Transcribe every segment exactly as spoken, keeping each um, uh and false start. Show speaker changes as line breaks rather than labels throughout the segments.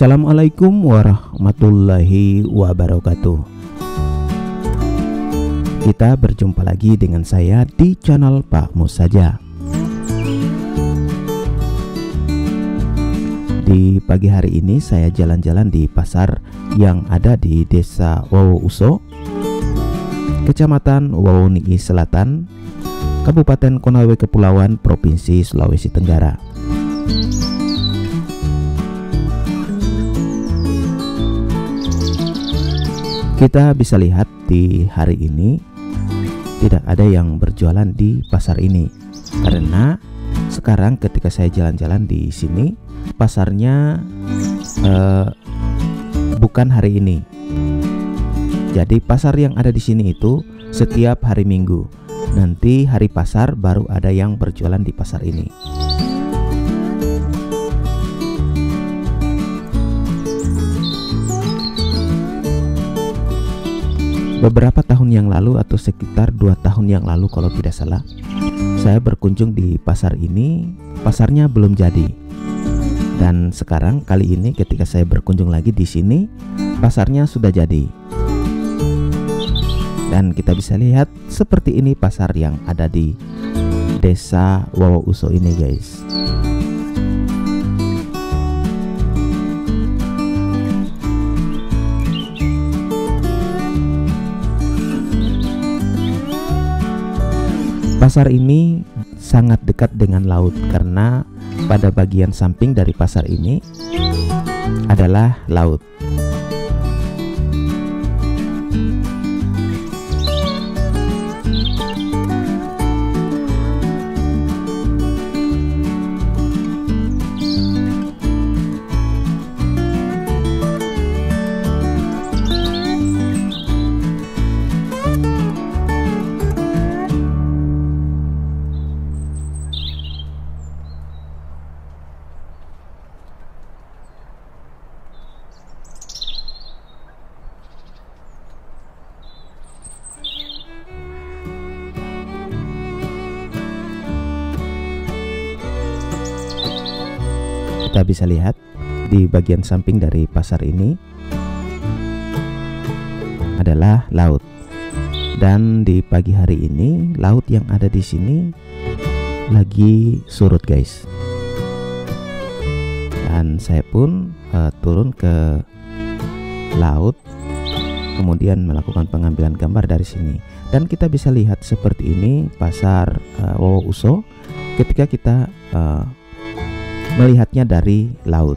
Assalamualaikum warahmatullahi wabarakatuh. Kita berjumpa lagi dengan saya di channel Pak Mus saja. Di pagi hari ini saya jalan-jalan di pasar yang ada di Desa Wowouso, Kecamatan Wowonii Selatan, Kabupaten Konawe Kepulauan, Provinsi Sulawesi Tenggara. Kita bisa lihat di hari ini tidak ada yang berjualan di pasar ini, karena sekarang ketika saya jalan-jalan di sini pasarnya eh, bukan hari ini. Jadi pasar yang ada di sini itu setiap hari Minggu. Nanti hari pasar baru ada yang berjualan di pasar ini. Beberapa tahun yang lalu atau sekitar dua tahun yang lalu kalau tidak salah, saya berkunjung di pasar ini. Pasarnya belum jadi. Dan sekarang kali ini ketika saya berkunjung lagi di sini, pasarnya sudah jadi. Dan kita bisa lihat seperti ini pasar yang ada di Desa Wowouso ini, guys. Pasar ini sangat dekat dengan laut karena pada bagian samping dari pasar ini adalah laut. Kita bisa lihat di bagian samping dari pasar ini adalah laut. Dan di pagi hari ini laut yang ada di sini lagi surut, guys. Dan saya pun uh, turun ke laut, kemudian melakukan pengambilan gambar dari sini. Dan kita bisa lihat seperti ini pasar uh, Wowouso ketika kita uh, melihatnya dari laut.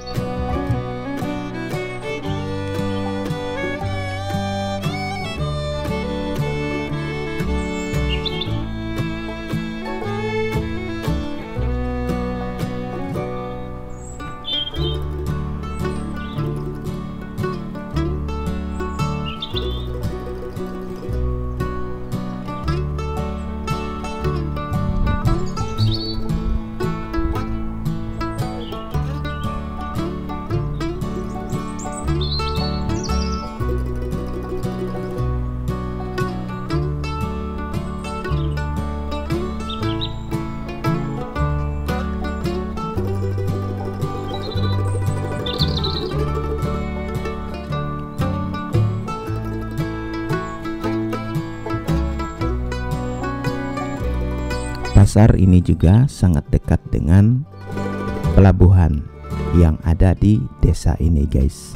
Pasar ini juga sangat dekat dengan pelabuhan yang ada di desa ini, guys.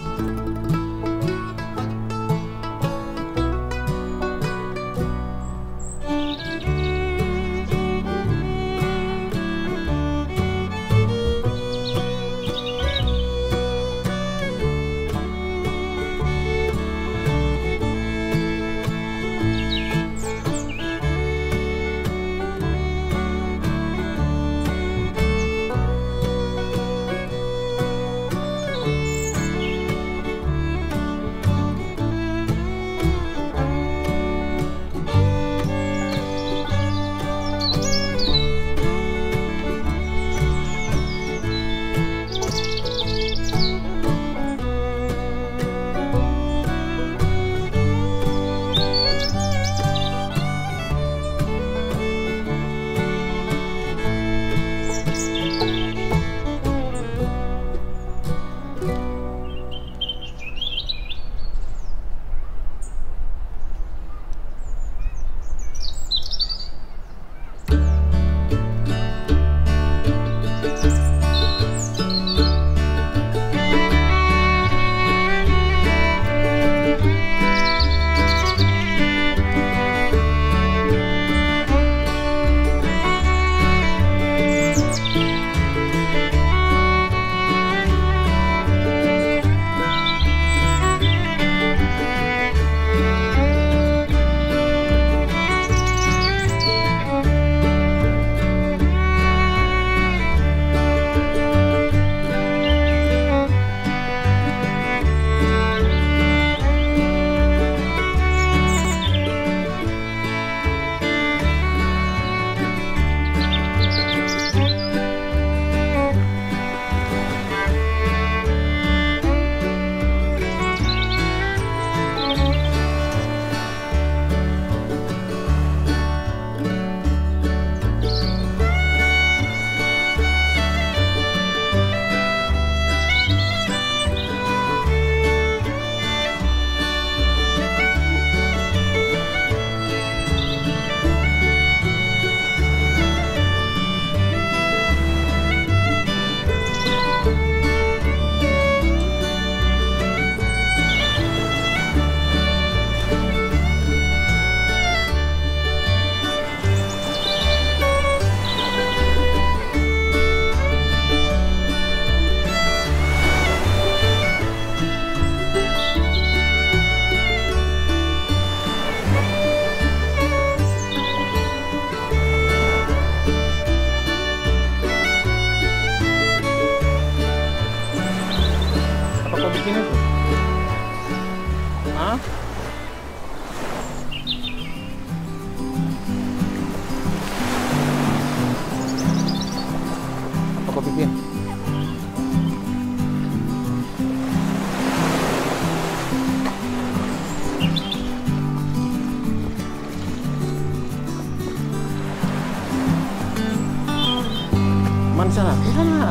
depan sana, ke sana.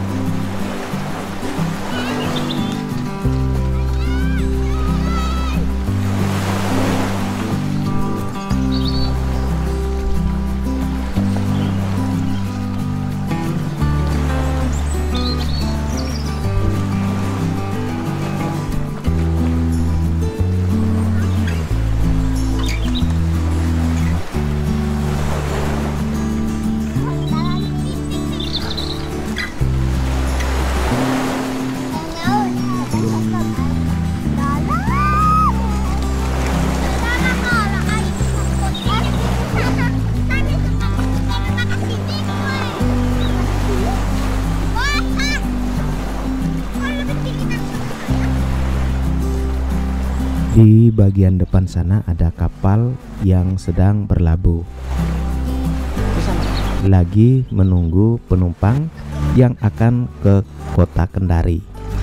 Di bagian depan sana ada kapal yang sedang berlabuh, lagi menunggu penumpang yang akan ke kota Kendari.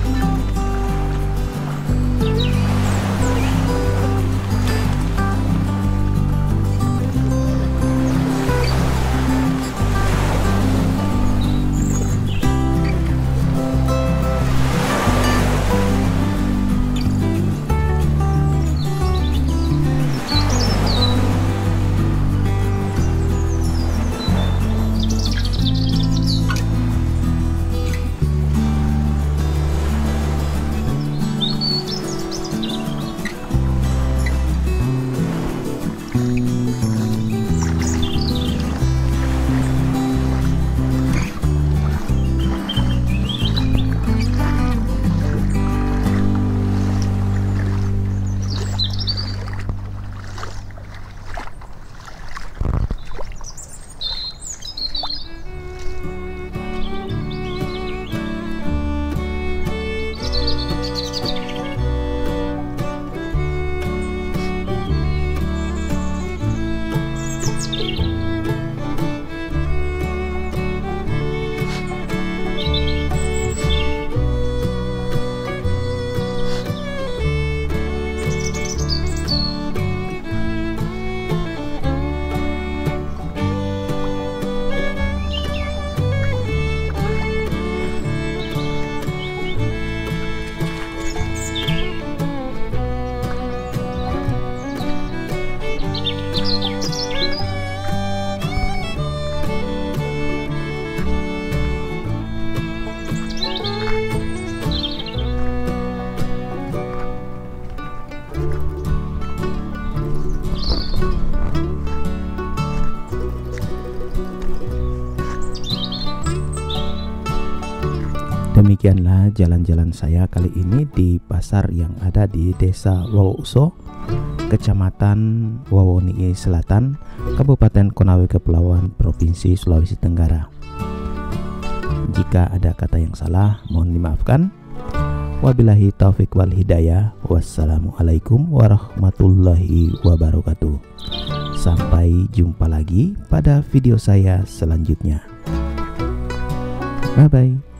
Demikianlah jalan-jalan saya kali ini di pasar yang ada di Desa Wawouso, Kecamatan Wawoni'i Selatan, Kabupaten Konawe Kepulauan, Provinsi Sulawesi Tenggara. Jika ada kata yang salah, mohon dimaafkan. Wabillahi taufik wal hidayah. Wassalamualaikum warahmatullahi wabarakatuh. Sampai jumpa lagi pada video saya selanjutnya. Bye bye.